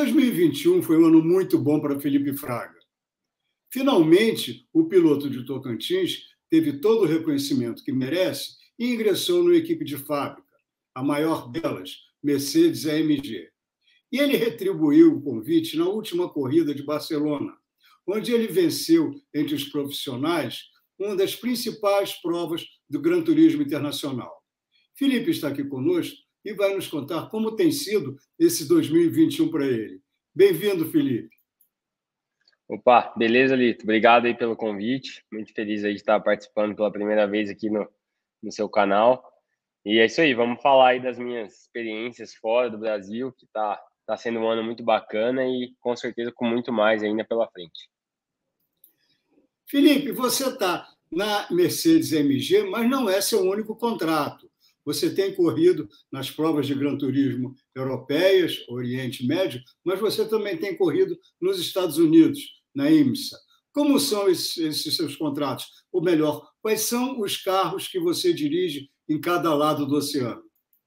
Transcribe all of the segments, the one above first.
2021 foi um ano muito bom para Felipe Fraga. Finalmente, o piloto de Tocantins teve todo o reconhecimento que merece e ingressou na equipe de fábrica, a maior delas, Mercedes-AMG. E ele retribuiu o convite na última corrida de Barcelona, onde ele venceu entre os profissionais uma das principais provas do Gran Turismo Internacional. Felipe está aqui conosco e vai nos contar como tem sido esse 2021 para ele. Bem-vindo, Felipe. Opa, beleza, Lito? Obrigado aí pelo convite. Muito feliz aí de estar participando pela primeira vez aqui no seu canal. E é isso aí, vamos falar aí das minhas experiências fora do Brasil, que tá sendo um ano muito bacana e com certeza com muito mais ainda pela frente. Felipe, você está na Mercedes-AMG, mas não é seu único contrato. Você tem corrido nas provas de Gran Turismo europeias, Oriente Médio, mas você também tem corrido nos Estados Unidos, na IMSA. Como são esses seus contratos? Ou melhor, quais são os carros que você dirige em cada lado do oceano?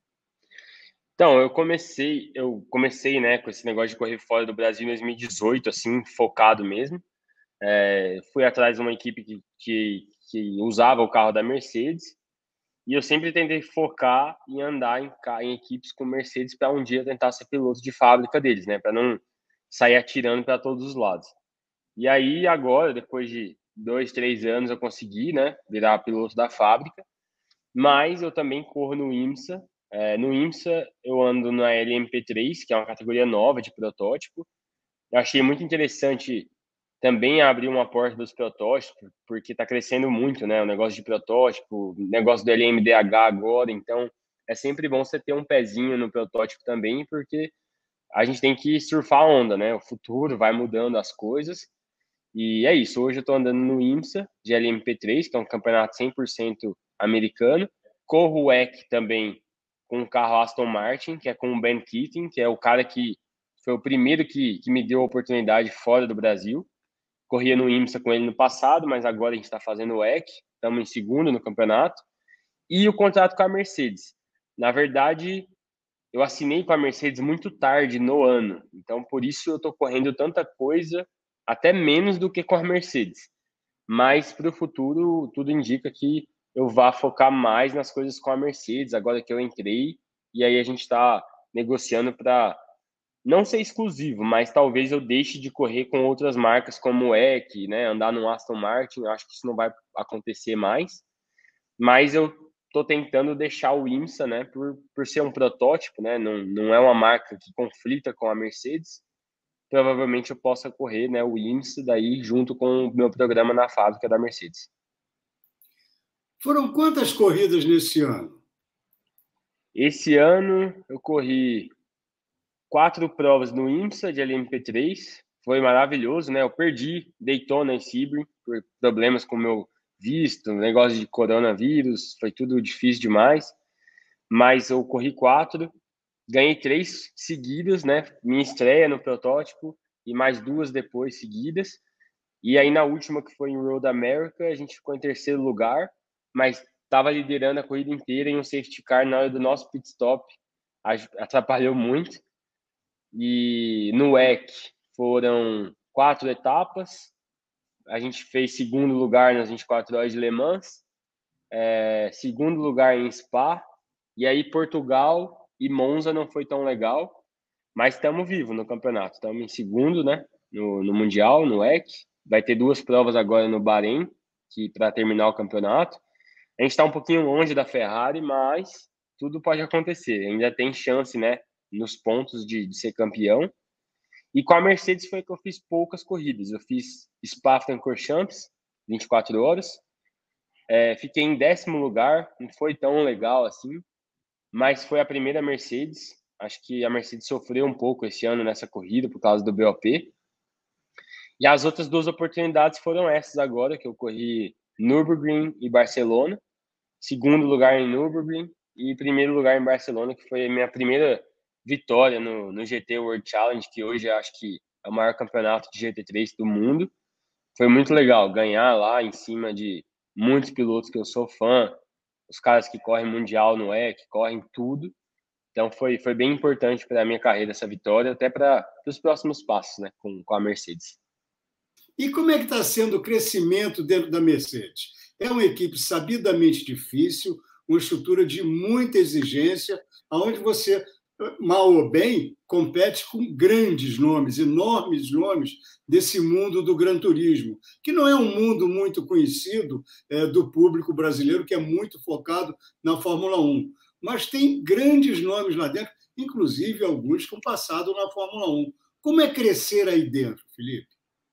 Então, eu comecei, né, com esse negócio de correr fora do Brasil em 2018, assim, focado mesmo. Fui atrás de uma equipe que usava o carro da Mercedes e eu sempre tentei focar em andar em equipes com Mercedes para um dia tentar ser piloto de fábrica deles, né, para não sair atirando para todos os lados. E aí, agora, depois de 2, 3 anos, eu consegui, né, virar piloto da fábrica, mas eu também corro no IMSA. No IMSA, eu ando na LMP3, que é uma categoria nova de protótipo. Eu achei muito interessante também abrir uma porta dos protótipos, porque está crescendo muito, né, o negócio de protótipo, o negócio do LMDH agora, então é sempre bom você ter um pezinho no protótipo também, porque a gente tem que surfar a onda, né, o futuro vai mudando as coisas. E é isso, hoje eu estou andando no IMSA de LMP3, que é um campeonato 100% americano. Corro o WEC também com o carro Aston Martin, que é com o Ben Keating, que é o cara que foi o primeiro que me deu a oportunidade fora do Brasil. Corria no IMSA com ele no passado, mas agora a gente está fazendo o WEC, estamos em segundo no campeonato. E o contrato com a Mercedes. Na verdade, eu assinei com a Mercedes muito tarde no ano, então por isso eu estou correndo tanta coisa, até menos do que com a Mercedes. Mas para o futuro, tudo indica que eu vá focar mais nas coisas com a Mercedes, agora que eu entrei, e aí a gente está negociando para não ser exclusivo, mas talvez eu deixe de correr com outras marcas como o EC, né, andar no Aston Martin. Eu acho que isso não vai acontecer mais, mas eu estou tentando deixar o IMSA, né, por ser um protótipo, né, não é uma marca que conflita com a Mercedes. Provavelmente eu possa correr, né, o IMSA daí junto com o meu programa na fábrica da Mercedes. Foram quantas corridas nesse ano? Esse ano eu corri 4 provas no IMSA de LMP3, foi maravilhoso, né? Eu perdi Daytona e Sebring por problemas com o meu visto, negócio de coronavírus, foi tudo difícil demais, mas eu corri 4, ganhei 3 seguidas, né? Minha estreia no protótipo e mais 2 depois seguidas. E aí na última, que foi em Road America, a gente ficou em terceiro lugar, mas estava liderando a corrida inteira em um safety car na hora do nosso pit stop, atrapalhou muito. E no WEC foram 4 etapas, a gente fez segundo lugar nas 24 horas de Le Mans, segundo lugar em Spa, e aí Portugal e Monza não foi tão legal, mas estamos vivos no campeonato, estamos em segundo, né, no Mundial, no WEC, vai ter 2 provas agora no Bahrein, que para terminar o campeonato. A gente está um pouquinho longe da Ferrari, mas tudo pode acontecer, ainda tem chance, né, nos pontos de ser campeão. E com a Mercedes foi que eu fiz poucas corridas. Eu fiz Spa-Francorchamps, 24 horas. Fiquei em 10º lugar, não foi tão legal assim, mas foi a primeira Mercedes. Acho que a Mercedes sofreu um pouco esse ano nessa corrida por causa do BOP. E as outras 2 oportunidades foram essas agora, que eu corri Nürburgring e Barcelona. Segundo lugar em Nürburgring e primeiro lugar em Barcelona, que foi a minha primeira vitória no GT World Challenge, que hoje acho que é o maior campeonato de GT3 do mundo. Foi muito legal ganhar lá em cima de muitos pilotos que eu sou fã, os caras que correm mundial no E, que correm tudo. Então foi bem importante para a minha carreira essa vitória, até para os próximos passos, né, com a Mercedes. E como é que está sendo o crescimento dentro da Mercedes? É uma equipe sabidamente difícil, uma estrutura de muita exigência, onde você, mal ou bem, compete com grandes nomes, enormes nomes desse mundo do Gran Turismo, que não é um mundo muito conhecido do público brasileiro, que é muito focado na Fórmula 1. Mas tem grandes nomes lá dentro, inclusive alguns com passado na Fórmula 1. Como é crescer aí dentro, Felipe?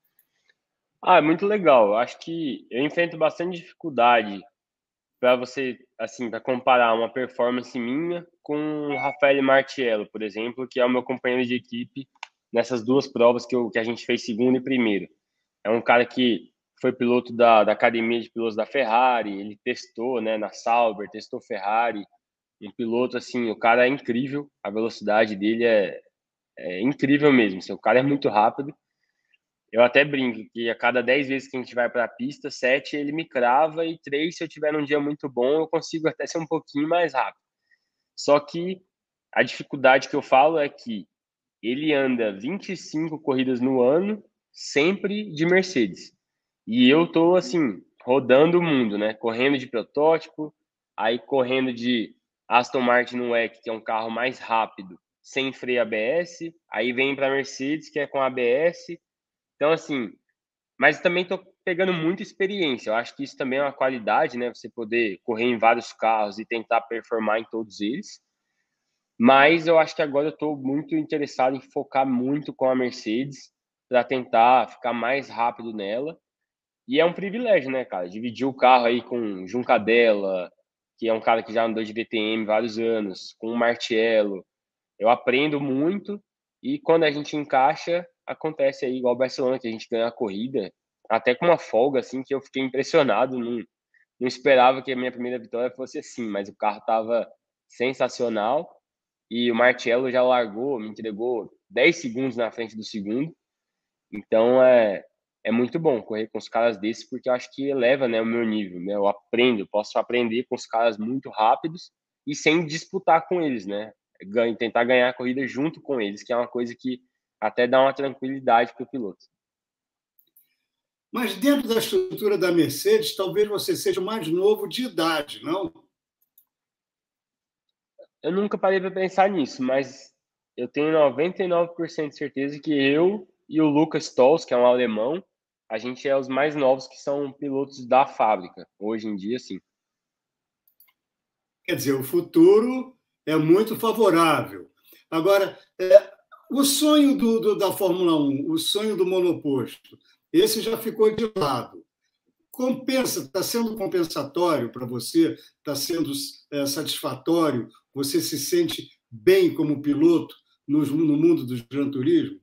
É muito legal. Eu acho que eu enfrento bastante dificuldade para você, assim, para comparar uma performance minha com o Rafael Martiello, por exemplo, que é o meu companheiro de equipe nessas duas provas que a gente fez segundo e primeiro. É um cara que foi piloto da academia de pilotos da Ferrari, ele testou, né, na Sauber, testou Ferrari, um piloto, assim, o cara é incrível, a velocidade dele é incrível mesmo, assim, o cara é muito rápido. Eu até brinco que a cada 10 vezes que a gente vai para a pista, 7 ele me crava e 3, se eu tiver num dia muito bom, eu consigo até ser um pouquinho mais rápido. Só que a dificuldade que eu falo é que ele anda 25 corridas no ano, sempre de Mercedes. E eu tô, assim, rodando o mundo, né? Correndo de protótipo, aí correndo de Aston Martin no WEC, que é um carro mais rápido, sem freio ABS, aí vem para Mercedes, que é com ABS. Então, assim, mas também estou pegando muita experiência. Eu acho que isso também é uma qualidade, né? Você poder correr em vários carros e tentar performar em todos eles. Mas eu acho que agora eu estou muito interessado em focar muito com a Mercedes para tentar ficar mais rápido nela. E é um privilégio, né, cara? Dividir o carro aí com Juncadella, que é um cara que já andou de DTM vários anos, com o Martiello. Eu aprendo muito e quando a gente encaixa, acontece aí igual o Barcelona, que a gente ganha a corrida, até com uma folga, assim, que eu fiquei impressionado. Não esperava que a minha primeira vitória fosse assim, mas o carro estava sensacional e o Martiello já largou, me entregou 10 segundos na frente do segundo. Então é muito bom correr com os caras desses, porque eu acho que eleva, né, o meu nível, né? Eu aprendo, posso aprender com os caras muito rápidos e sem disputar com eles, né? Tentar ganhar a corrida junto com eles, que é uma coisa que até dá uma tranquilidade para o piloto. Mas dentro da estrutura da Mercedes, talvez você seja o mais novo de idade, não? Eu nunca parei para pensar nisso, mas eu tenho 99% de certeza que eu e o Lucas Stolz, que é um alemão, a gente é os mais novos que são pilotos da fábrica, hoje em dia, sim. Quer dizer, o futuro é muito favorável. Agora, o sonho da Fórmula 1, o sonho do monoposto, esse já ficou de lado. Compensa, está sendo compensatório para você, está sendo satisfatório, você se sente bem como piloto no mundo do Gran Turismo?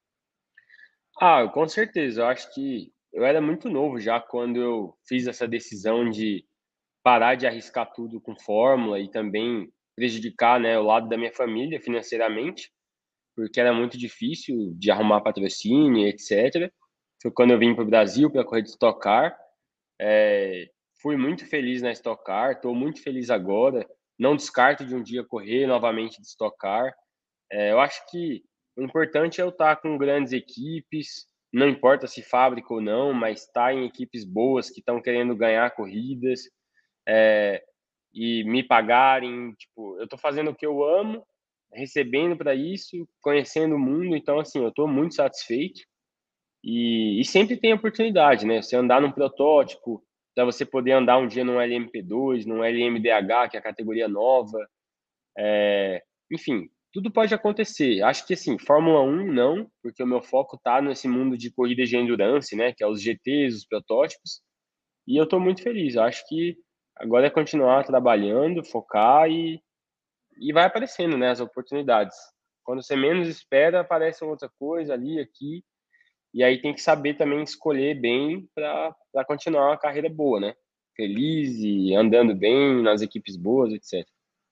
Com certeza. Eu acho que eu era muito novo já quando eu fiz essa decisão de parar de arriscar tudo com fórmula e também prejudicar, né, o lado da minha família financeiramente, porque era muito difícil de arrumar patrocínio, etc. Foi quando eu vim para o Brasil para correr de Stock Car. Fui muito feliz na Stock Car, estou muito feliz agora. Não descarto de um dia correr novamente de Stock Car. Eu acho que o importante é eu estar com grandes equipes, não importa se fábrica ou não, mas estar em equipes boas que estão querendo ganhar corridas, é, e me pagarem. Tipo, eu estou fazendo o que eu amo, recebendo para isso, conhecendo o mundo, então, assim, eu estou muito satisfeito. E sempre tem oportunidade, né? Você andar num protótipo, para você poder andar um dia num LMP2, num LMDH, que é a categoria nova. Enfim, tudo pode acontecer. Acho que, assim, Fórmula 1 não, porque o meu foco tá nesse mundo de corridas de endurance, né? Que é os GTs, os protótipos. E eu estou muito feliz. Eu acho que agora é continuar trabalhando, focar e vai aparecendo, né, as oportunidades. Quando você menos espera, aparece outra coisa ali, aqui. E aí tem que saber também escolher bem para continuar uma carreira boa, né? Feliz e andando bem nas equipes boas, etc.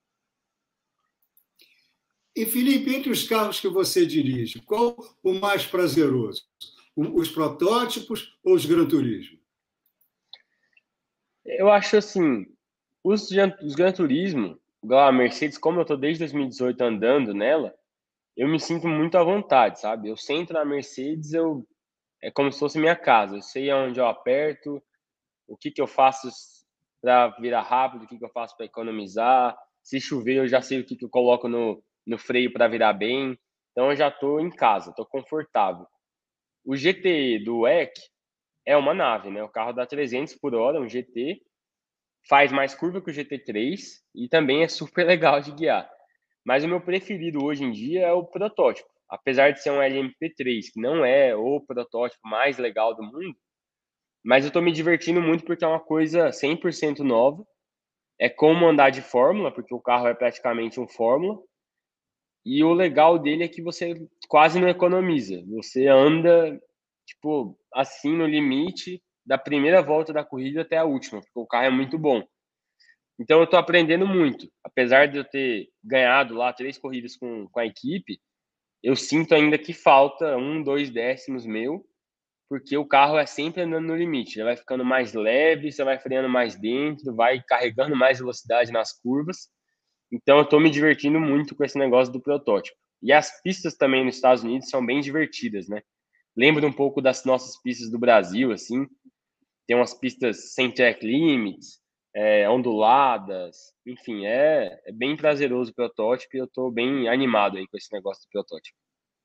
E, Felipe, entre os carros que você dirige, qual o mais prazeroso? Os protótipos ou os Gran Turismo? Eu acho assim, os Gran Turismo, igual a Mercedes, como eu tô desde 2018 andando nela, eu me sinto muito à vontade, sabe? Eu sento na Mercedes, é como se fosse minha casa. Eu sei aonde eu aperto, o que que eu faço para virar rápido, o que que eu faço para economizar. Se chover, eu já sei o que que eu coloco no freio para virar bem. Então eu já tô em casa, tô confortável. O GT do WEC é uma nave, né? O carro dá 300 por hora, um GT, faz mais curva que o GT3 e também é super legal de guiar. Mas o meu preferido hoje em dia é o protótipo. Apesar de ser um LMP3, que não é o protótipo mais legal do mundo, mas eu tô me divertindo muito porque é uma coisa 100% nova. É como andar de Fórmula, porque o carro é praticamente um Fórmula. E o legal dele é que você quase não economiza. Você anda, tipo, assim no limite da primeira volta da corrida até a última, porque o carro é muito bom. Então eu tô aprendendo muito. Apesar de eu ter ganhado lá 3 corridas com a equipe, eu sinto ainda que falta 1, 2 décimos meu, porque o carro é sempre andando no limite. Ele vai ficando mais leve, você vai freando mais dentro, vai carregando mais velocidade nas curvas. Então eu tô me divertindo muito com esse negócio do protótipo. E as pistas também nos Estados Unidos são bem divertidas, né? Lembra um pouco das nossas pistas do Brasil, assim. Tem umas pistas sem track limits, onduladas, enfim, é bem prazeroso o protótipo e eu tô bem animado aí com esse negócio do protótipo.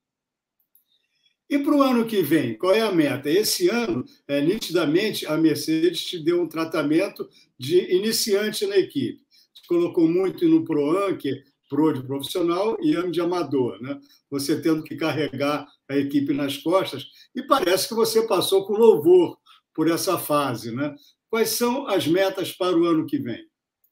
E para o ano que vem, qual é a meta? Esse ano, nitidamente, a Mercedes te deu um tratamento de iniciante na equipe. Te colocou muito no Pro-Am, que é Pro de profissional, e Am de amador, né? Você tendo que carregar a equipe nas costas, e parece que você passou com louvor por essa fase, né? Quais são as metas para o ano que vem?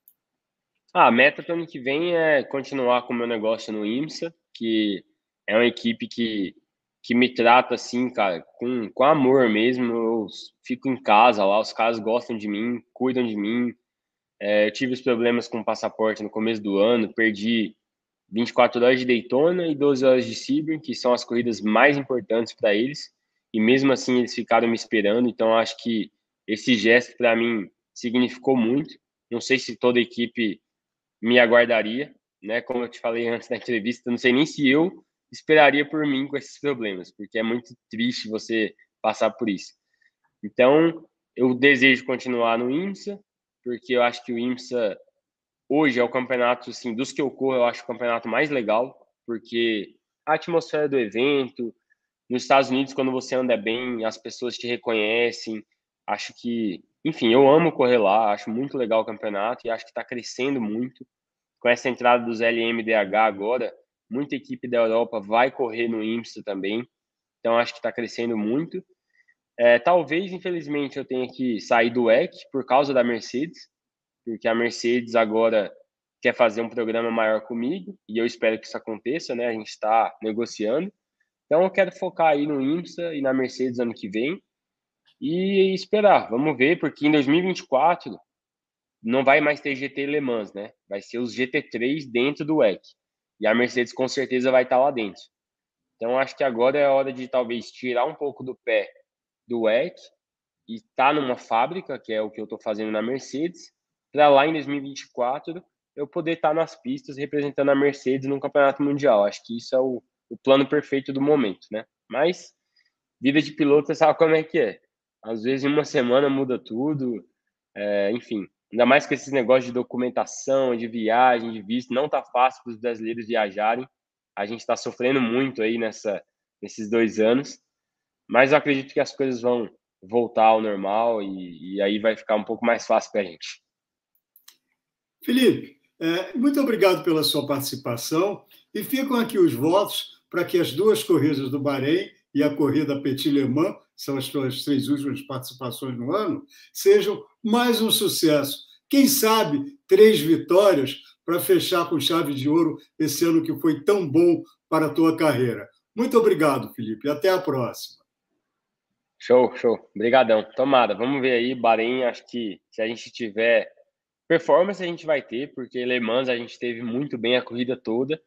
A meta para o ano que vem é continuar com o meu negócio no IMSA, que é uma equipe que me trata assim, cara, com amor mesmo. Eu fico em casa lá, os caras gostam de mim, cuidam de mim. Eu tive os problemas com o passaporte no começo do ano, perdi 24 horas de Daytona e 12 horas de Sebring, que são as corridas mais importantes para eles. E mesmo assim eles ficaram me esperando, então acho que esse gesto para mim significou muito. Não sei se toda a equipe me aguardaria, né? Como eu te falei antes da entrevista, não sei nem se eu esperaria por mim com esses problemas, porque é muito triste você passar por isso. Então, eu desejo continuar no IMSA, porque eu acho que o IMSA hoje é o campeonato, assim, dos que eu corro, eu acho o campeonato mais legal, porque a atmosfera do evento, nos Estados Unidos, quando você anda bem, as pessoas te reconhecem. Acho que, enfim, eu amo correr lá, acho muito legal o campeonato e acho que está crescendo muito. Com essa entrada dos LMDH agora, muita equipe da Europa vai correr no IMSA também. Então acho que está crescendo muito. Talvez, infelizmente, eu tenha que sair do WEC por causa da Mercedes, porque a Mercedes agora quer fazer um programa maior comigo e eu espero que isso aconteça, né? A gente está negociando. Então eu quero focar aí no IMSA e na Mercedes ano que vem e esperar. Vamos ver, porque em 2024 não vai mais ter GT Le Mans, né? Vai ser os GT3 dentro do WEC. E a Mercedes com certeza vai estar lá dentro. Então acho que agora é a hora de talvez tirar um pouco do pé do WEC e estar numa fábrica, que é o que eu estou fazendo na Mercedes, para lá em 2024 eu poder estar nas pistas representando a Mercedes num campeonato mundial. Acho que isso é o plano perfeito do momento, né? Mas vida de piloto, você sabe como é que é. Às vezes, em uma semana muda tudo, enfim. Ainda mais com esses negócios de documentação, de viagem, de visto, não tá fácil para os brasileiros viajarem. A gente está sofrendo muito aí nesses 2 anos, mas eu acredito que as coisas vão voltar ao normal e aí vai ficar um pouco mais fácil para a gente. Felipe, muito obrigado pela sua participação e ficam aqui os votos para que as duas corridas do Bahrein e a corrida Petit Le Mans, são as suas 3 últimas participações no ano, sejam mais um sucesso. Quem sabe 3 vitórias para fechar com chave de ouro esse ano que foi tão bom para a tua carreira. Muito obrigado, Felipe, e até a próxima. Show, show. Obrigadão. Tomada. Vamos ver aí, Bahrein, acho que se a gente tiver performance a gente vai ter, porque Le Mans a gente teve muito bem a corrida toda.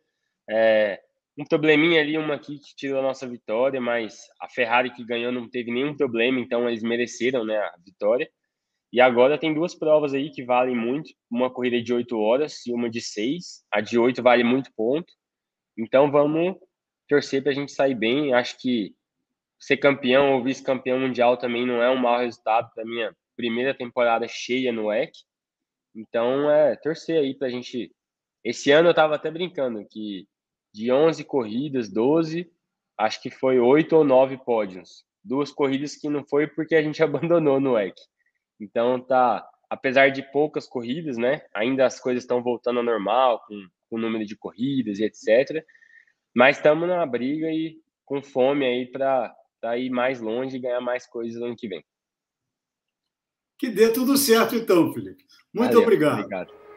Um probleminha ali, uma aqui que tirou a nossa vitória, mas a Ferrari que ganhou não teve nenhum problema, então eles mereceram, né, a vitória. E agora tem 2 provas aí que valem muito, uma corrida de 8 horas e uma de 6. A de 8 vale muito ponto. Então vamos torcer para a gente sair bem. Acho que ser campeão ou vice-campeão mundial também não é um mau resultado para minha primeira temporada cheia no WEC. Então torcer aí para a gente. Esse ano eu estava até brincando que de 11 corridas, 12, acho que foi 8 ou 9 pódios. 2 corridas que não foi porque a gente abandonou no WEC. Então tá, apesar de poucas corridas, né? Ainda as coisas estão voltando ao normal, com o número de corridas e etc. Mas estamos na briga e com fome aí para ir mais longe e ganhar mais coisas no ano que vem. Que dê tudo certo, então, Felipe. Muito Valeu, obrigado. obrigado.